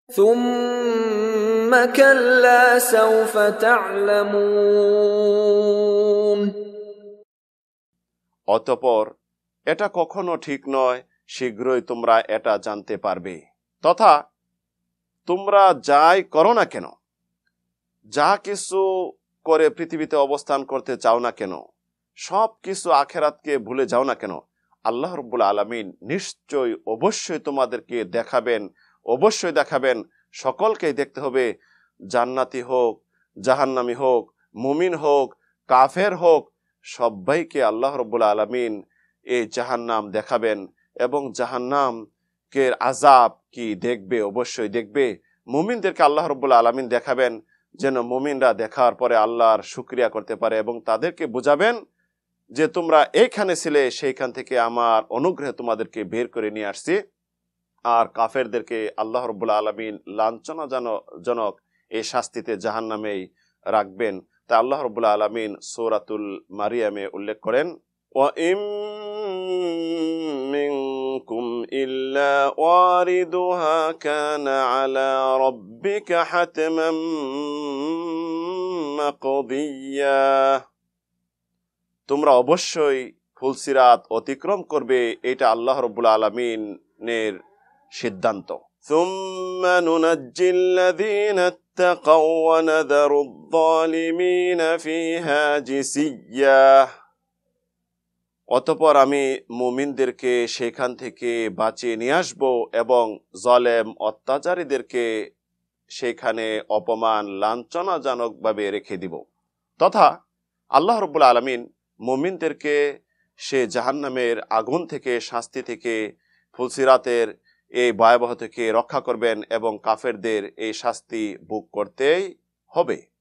ثم كلا سوف تعلمون অতঃপর এটা কখনো ঠিক নয়, শীঘ্রই তোমরা এটা জানতে পারবে। তথা তোমরা যাই করো না কেন, যা কিছু করে পৃথিবীতে অবস্থান করতে চাও না কেন, সব কিছু আখেরাতকে ভুলে যাও না কেন, আল্লাহ রাব্বুল আলামিন নিশ্চয়ই অবশ্যই তোমাদেরকে দেখাবেন, অবশ্যই দেখাবেন। সকলকেই দেখতে হবে, জান্নাতি হোক, জাহান্নামী হোক, মুমিন হোক, কাফের হোক, সবাইকে আল্লাহ রাব্বুল আলামিন এই জাহান্নাম দেখাবেন এবং জাহান্নাম কে আযাব কি দেখবে, অবশ্যই দেখবে। মুমিনদেরকে আল্লাহ রাব্বুল আলামিন দেখাবেন যেন মুমিনরা দেখার পরে আল্লাহর শুকরিয়া করতে পারে এবং তাদেরকে বুঝাবেন যে তোমরা এইখানে ছিলে, সেইখান থেকে আমার অনুগ্রহে তোমাদেরকে বের করে নিয়ে আসছি। আর কাফেরদেরকে আল্লাহ রাব্বুল আলামিন লাঞ্ছনাজনক এই শাস্তিতে জাহান্নামেই রাখবেন। তাই আল্লাহ রাব্বুল আলামিন সূরাতুল মারিয়ামে উল্লেখ করেন, ওয়া ইম মিনকুম ইল্লা ওয়ারিদুহা কানা আলা রাব্বিকা হাতমান মাকদিয়া। তোমরা অবশ্যই ফুলসিরাত অতিক্রম করবে, এটা আল্লাহ রাব্বুল আলামিনের সিদ্ধান্ত। সুম্মা নুনাজ্জিল্লাযীনা ইত্তাকাও ওয়া নাযারুয-যালিমিনা ফীহা জিসিয়্যা। অতঃপর আমি মুমিনদেরকে সেখান থেকে বাঁচিয়ে নিয়ে আসব এবং জালেম অত্যাচারীদেরকে সেখানে অপমান লাঞ্ছনাজনকভাবে রেখে দিব। তথা আল্লাহ রাব্বুল আলামিন মুমিনদেরকে সে জাহান্নামের আগুন থেকে, শাস্তি থেকে, ফুলসিরাতের এই ভয়াবহ থেকে রক্ষা করবেন এবং কাফেরদের এই শাস্তি ভোগ করতেই হবে।